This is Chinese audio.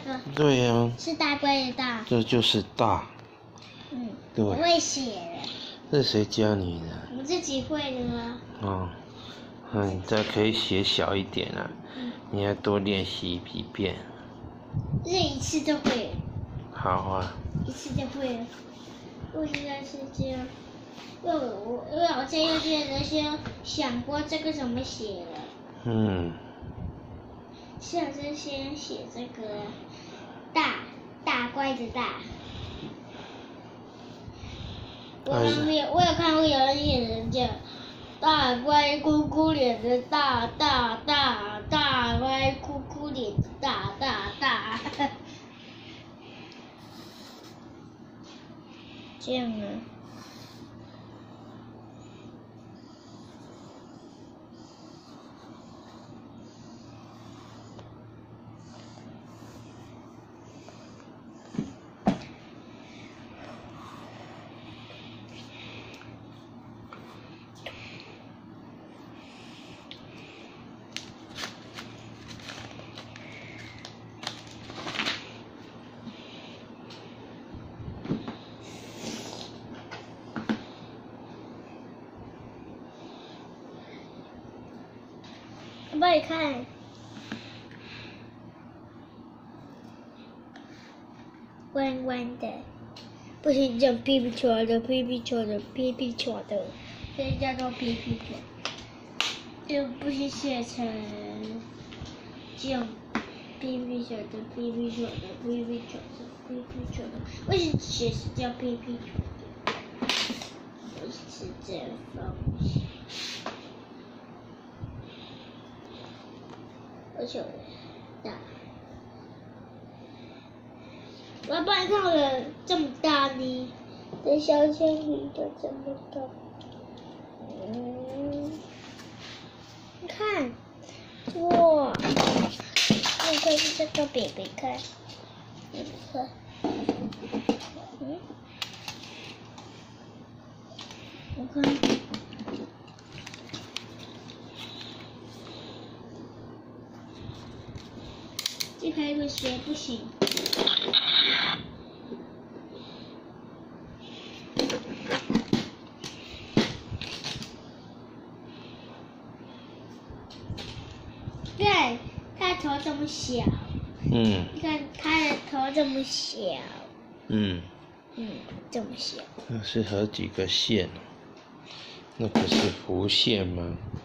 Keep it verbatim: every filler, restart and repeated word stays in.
个。 对呀、啊。 是大怪的大。 这就是大。 嗯。 对。 我会写了。 这是谁教你的？ 我自己会的啊。 哦。嗯，你再可以写小一点啊。嗯。你要多练习几遍。 这一次就会了。 好啊。 一次就会了。我应该是这样。因为我因为我在幼稚园的时候想过这个怎么写了。 嗯。 像是先写这个大大怪的大。我有我有看过有人演人叫大乖哭哭脸的大大大大乖哭哭脸的大大大。这样啊。我帮你看。弯弯的，不是叫皮皮球的皮皮球的皮皮球的，这叫做皮皮球，就不是写成这样皮皮球的皮皮球的皮皮球的皮皮球的，为什么写是叫皮皮球的？我是这样放。而且大，我要帮你看我的这么大呢，跟小铅笔的这么大。嗯，你看，哇，你可以这个比比看，比比看，嗯，我看。这开会学不行。对，他头这么小。 嗯。 你看他的头这么小。 嗯。 嗯，这么小。 那是和几个线？那不是弧线吗？